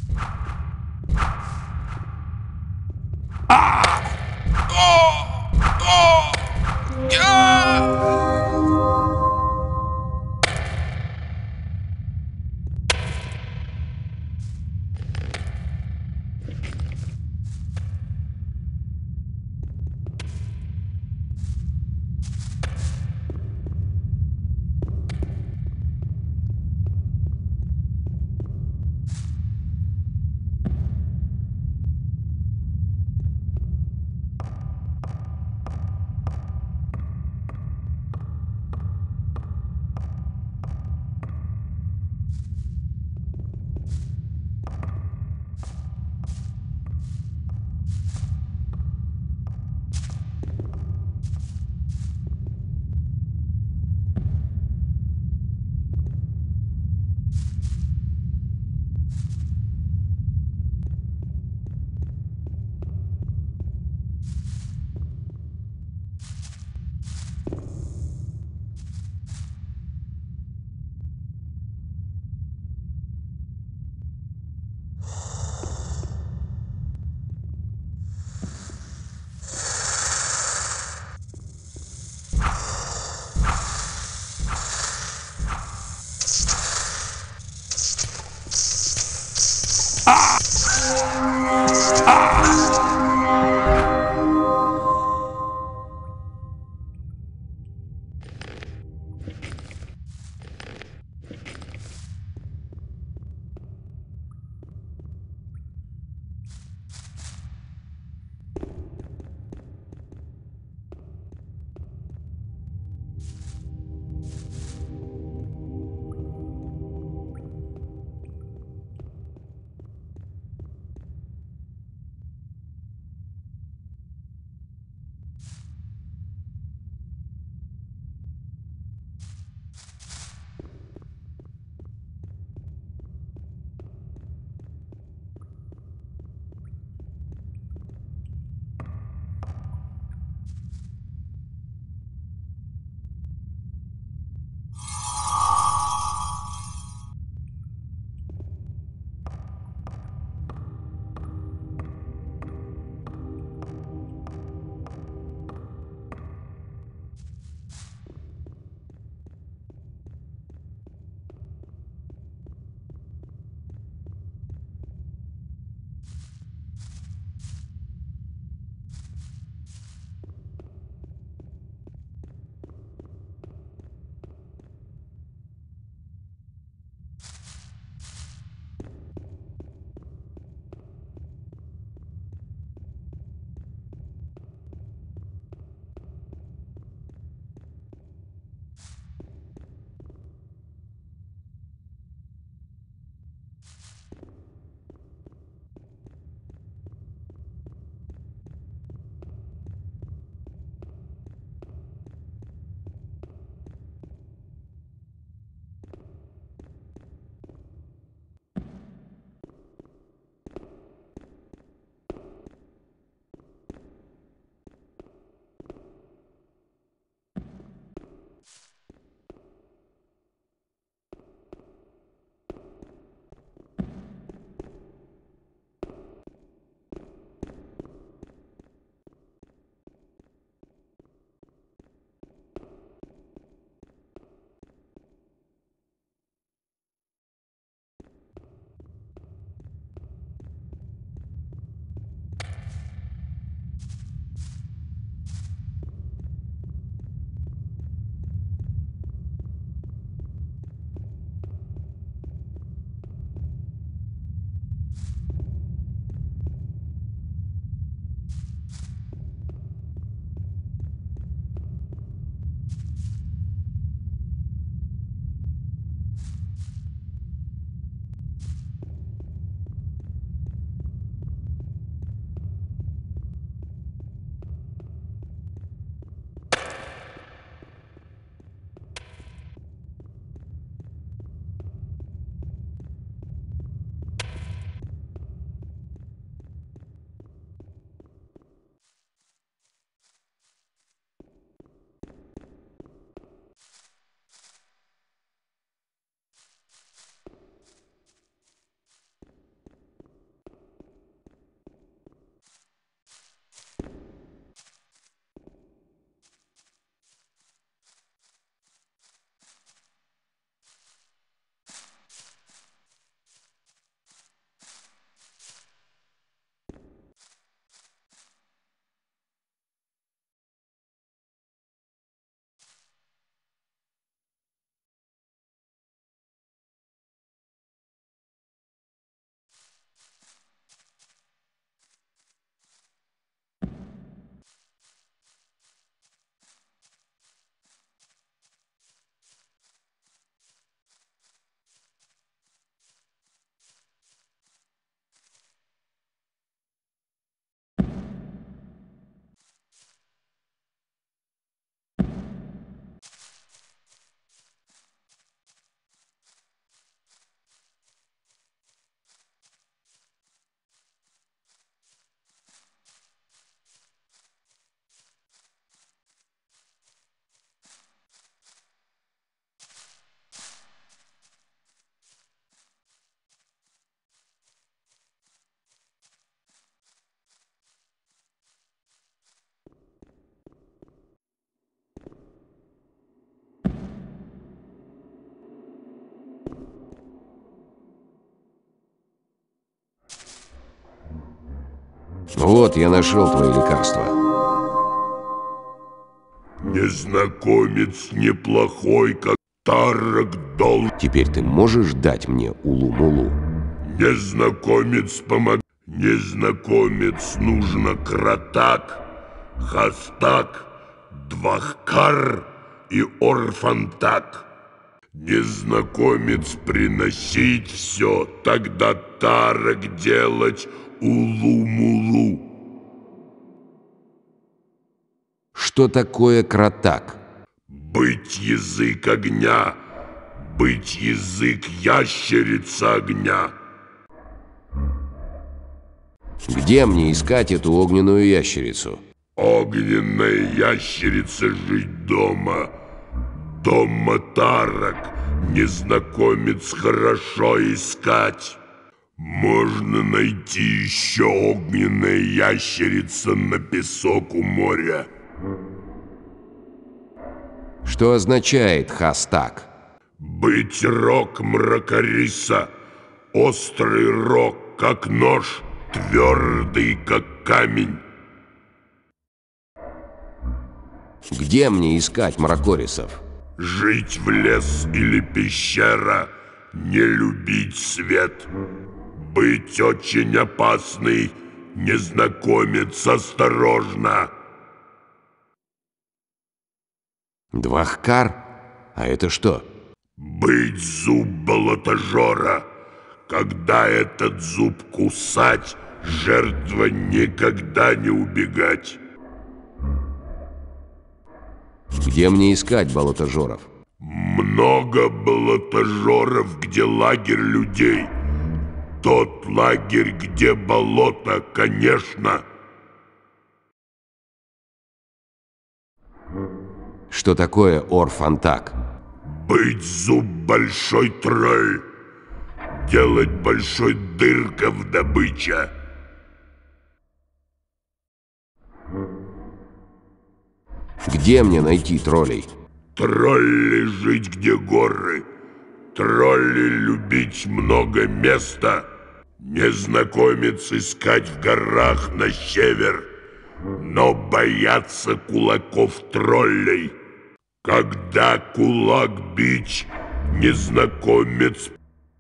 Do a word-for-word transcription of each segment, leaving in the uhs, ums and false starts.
А! О! О! Я! Вот, я нашел твои лекарства. Незнакомец неплохой, как Тарок дол. Теперь ты можешь дать мне улу-мулу? Незнакомец помог. Незнакомец нужно Кратак, Хастак, Двахкар и Орфантак. Незнакомец приносить все, тогда Тарок делать улу-мулу. Что такое Кратак? Быть язык огня, быть язык ящерица огня. Где мне искать эту огненную ящерицу? Огненная ящерица жить дома. Дома Тарок, незнакомец хорошо искать. Можно найти еще огненная ящерица на песок у моря. Что означает Хастак? Быть рог мракориса, острый рог, как нож, твердый, как камень. Где мне искать мракорисов? Жить в лес или пещера, не любить свет. Быть очень опасный, незнакомец, осторожно. Двахкар? А это что? Быть зуб болотожора. Когда этот зуб кусать, жертва никогда не убегать. Где мне искать болотожоров? Много болотожоров, где лагерь людей. Тот лагерь, где болото, конечно. Что такое Орфантак? Быть зуб большой тролль. Делать большой дырка в добыче. Где мне найти троллей? Тролли жить, где горы. Тролли любить много места. Незнакомец искать в горах на север. Но бояться кулаков троллей. Когда кулак бить, незнакомец.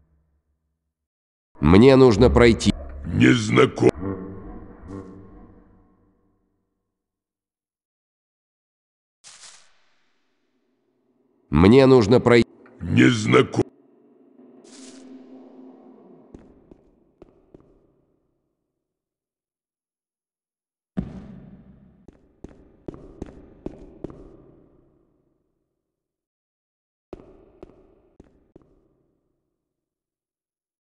Мне нужно пройти. Незнаком... Мне нужно пройти. Незнаком...